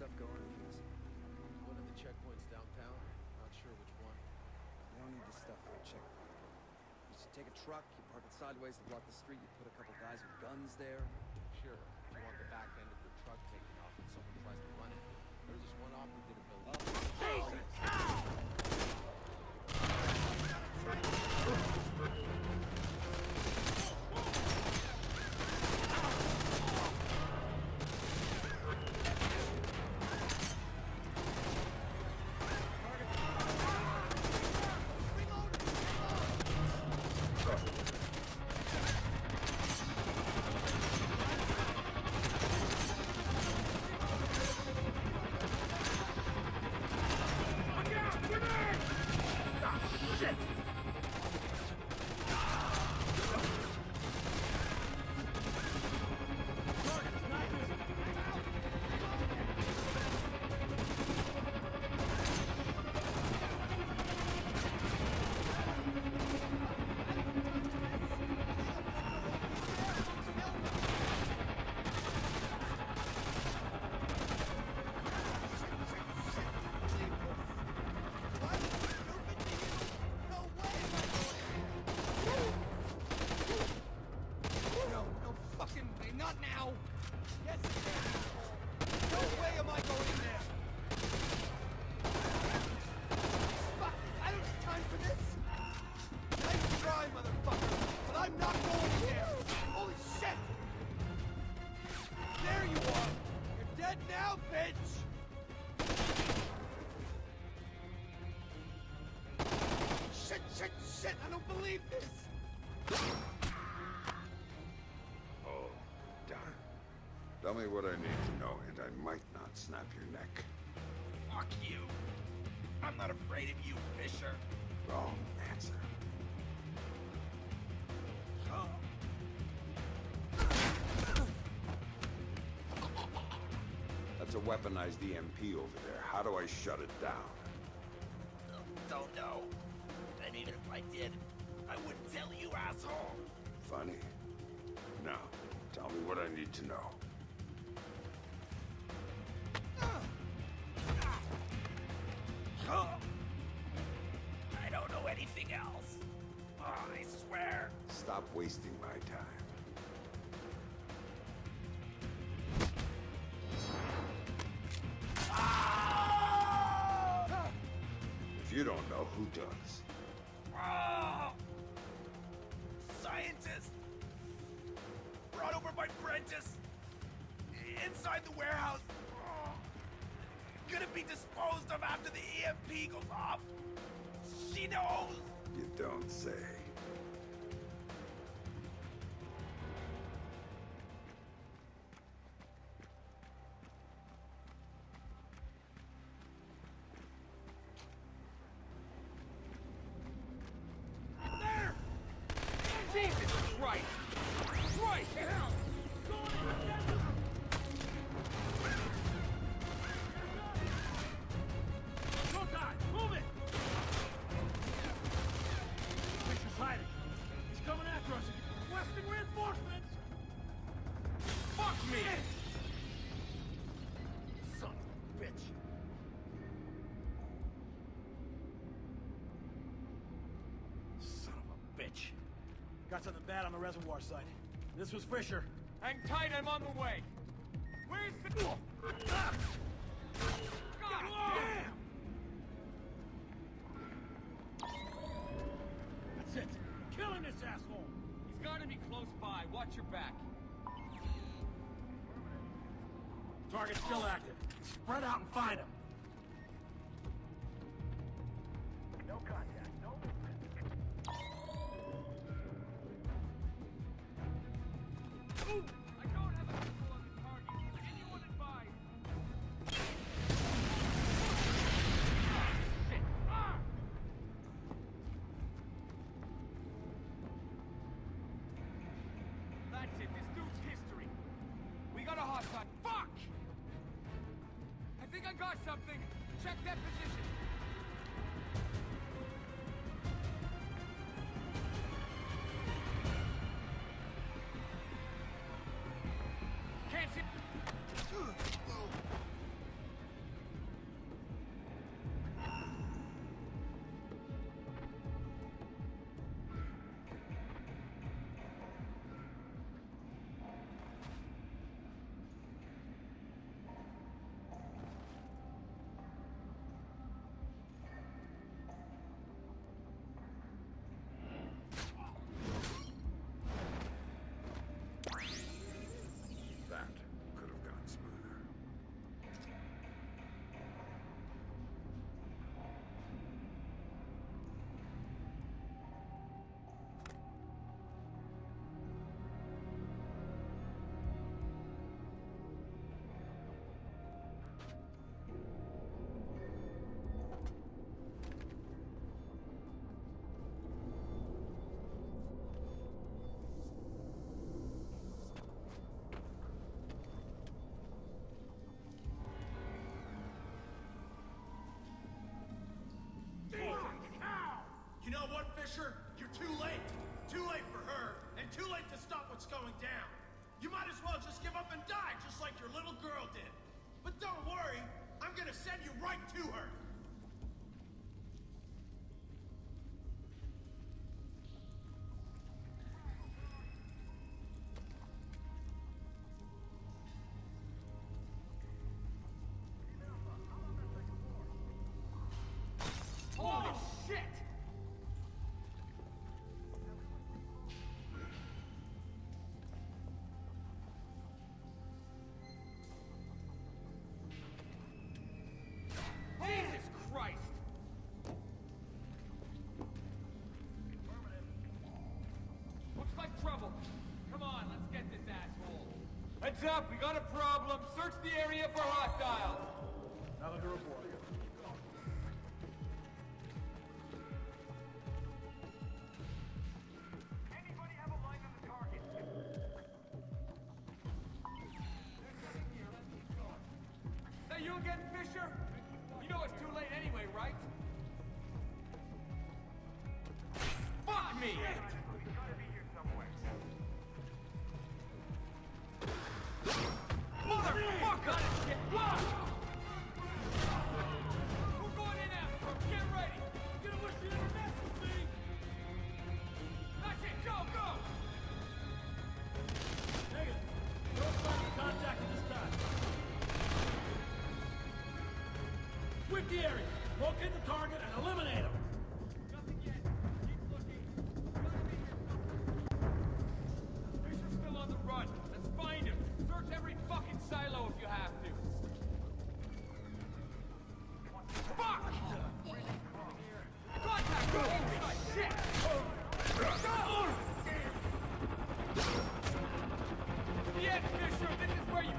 stuff going in these? One of the checkpoints downtown. Not sure which one. You don't need this stuff for a checkpoint. You should take a truck, you park it sideways to block the street, you put a couple guys with guns there. Sure, if you want the back end of your truck taken off when someone tries to run it. There's this one op who did a bill. Jesus! Shit! I don't believe this! Oh, darn. Tell me what I need to know, and I might not snap your neck. Fuck you! I'm not afraid of you, Fisher! Wrong answer. That's a weaponized EMP over there. How do I shut it down? Don't know. And even if I did, I wouldn't tell you, asshole! Funny. Now, tell me what I need to know. I don't know anything else. Oh, I swear. Stop wasting my time. If you don't know, who does? Oh! Scientist! Brought over by Prentice! Inside the warehouse! Oh. Gonna be disposed of after the EMP goes off! She knows! You don't say. Jesus Christ! Christ! Hell! No time! Move it! Fisher's hiding. He's coming after us. Requesting reinforcements! Fuck me! Son of a bitch. Son of a bitch. Got something bad on the reservoir site. This was Fisher. Hang tight, I'm on the way! Where's the... God damn! That's it. Killing this asshole. He's gotta be close by. Watch your back. Target's still active. Spread out and find him. No contact. No movement. I don't have a visual on the target. Anyone advised? Shit! Ah! That's it. This dude's history. We got a hostile. Fuck! I think I got something. Check that position. Can't see. Fisher, you're too late. Too late for her, and too late to stop what's going down. You might as well just give up and die, just like your little girl did. But don't worry, I'm gonna send you right to her. Holy shit! Jesus Christ! Looks like trouble. Come on, let's get this asshole. Heads up, we got a problem. Search the area for hostiles. Nothing to report. Anybody have a line on the target? Is that you again, Fisher? You know it's too late anyway, right? Fuck me! He's gotta be here somewhere. Motherfucker! Shit! Whoa! We're going in after him. Get ready. You don't wish you never messed with me. That's it. Go, go. Negative. No target contact at this time. Sweep the area. Locate the target and eliminate him. Nothing yet. Keep looking. Gotta be here somewhere. Fisher's still on the run. Let's find him. Search every fucking silo if you have to. Fuck! Contact! Holy shit! The end, Fisher! This is where you...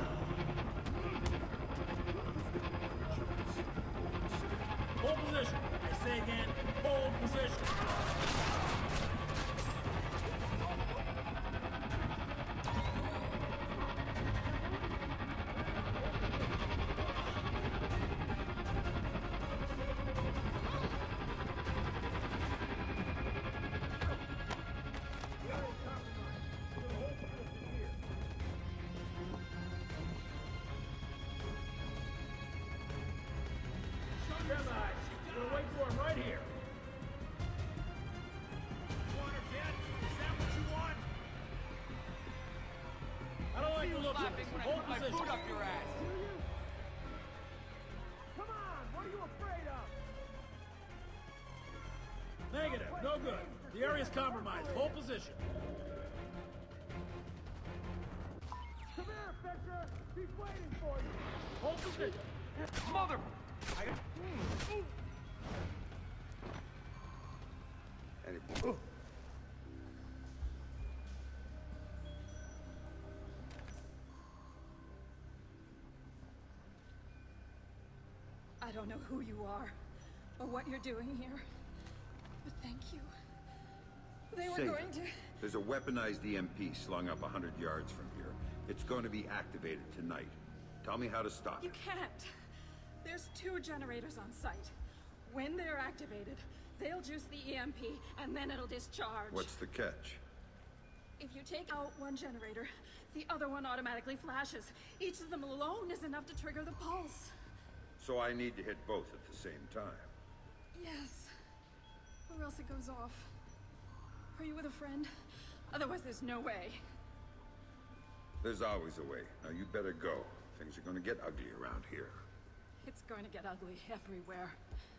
Hold position. I say again, hold position. Come on, we're gonna wait for him right here. You want her dead? Is that what you want? I don't like the look of laughing this. when I Hold put my position. boot up your ass. Come on, what are you afraid of? Negative, no good. The area's compromised. Hold position. Come here, Fisher. He's waiting for you. Hold position. Mother... Anybody? I don't know who you are, or what you're doing here, but thank you. They were Save going it. to... There's a weaponized EMP slung up 100 yards from here. It's going to be activated tonight. Tell me how to stop You it. can't. There's 2 generators on site. When they're activated, they'll juice the EMP, and then it'll discharge. What's the catch? If you take out one generator, the other one automatically flashes. Each of them alone is enough to trigger the pulse. So I need to hit both at the same time. Yes. Or else it goes off. Are you with a friend? Otherwise, there's no way. There's always a way. Now you better go. Things are going to get ugly around here. It's going to get ugly everywhere.